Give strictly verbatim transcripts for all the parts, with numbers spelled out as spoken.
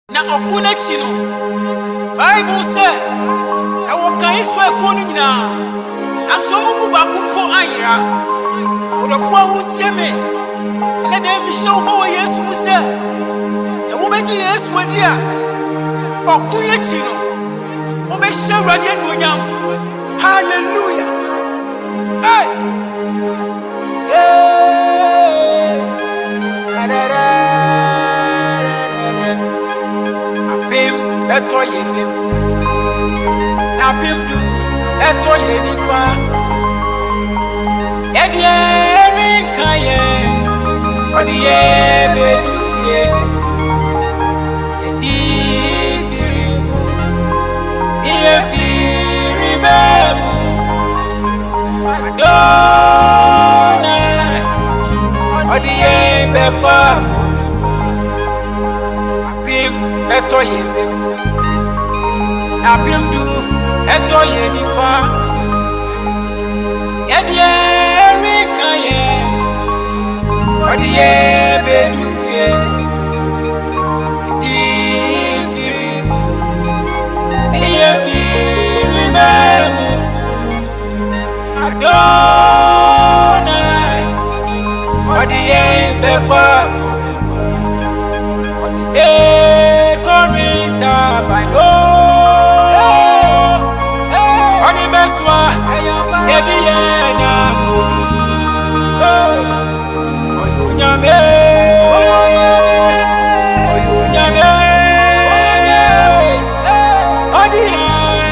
Na okuna chino Bible say e wo kan Israelfo no nyina asomo mu ba ku po ayira odofo awu tie me na dem show mo Yesu mu say se wo beji Yesu adi a okunya chino wo be share ade no nyam hallelujah hey hey Eto ye beku na bimdu eto ye nifa edie rika ye odie bedufie edi firimu iye firi bemu adona odie bekwa abim eto ye beku Abimdu eto ye nifa Yedie rika ye Odie bedufie Edi firimu Niye firi bemu Adonai Odie bekwa Odie korita baino Ediana Oyunyame Oyunyame Odia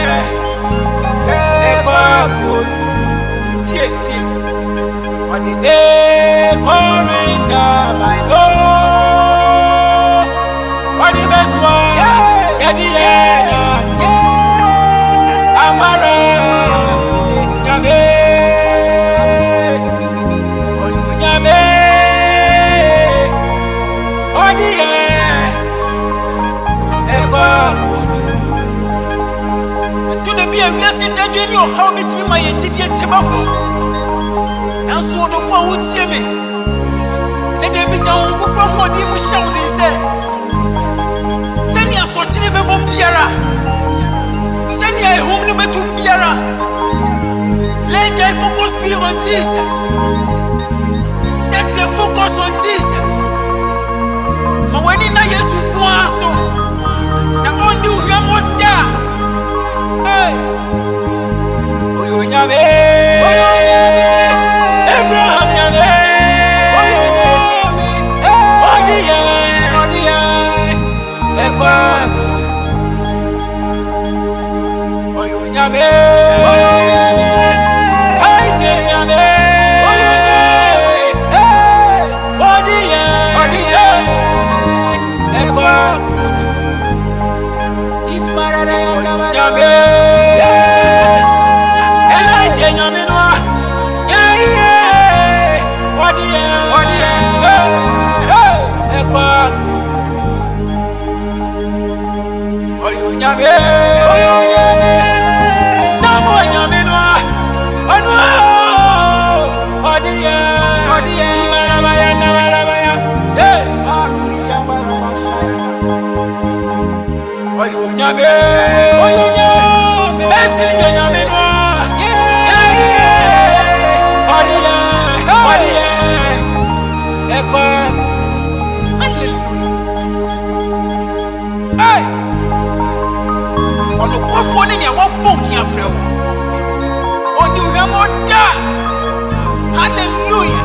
Ekwa kudu Tie tie Odide korita baino Odibeswa Ediana Amara Oyunyame Odie Ekwa kudu To the be a reason that you know how me to be my idiot tibafo and so the four would see me let them be down go from what you shout and say send your sorting me bombiara send your home number to biara. Let thy focus be on Jesus. Set the focus on Jesus. Ma wani na Yesu kwa so. Na ondi uyamoda. Hey. Oyunyame. Oyunyame. Abraham nyame. Oyunyame. Odiye. Odiye. Ekwa. Oyunyame. Oyunyame. Oyunyame, oyunyame, esinye nyame noa, yeah, yeah, odie, odie, ekwa, hallelujah, hey, ono kofo ni ni awon bout ya frɛ o, oni uyamoda, hallelujah.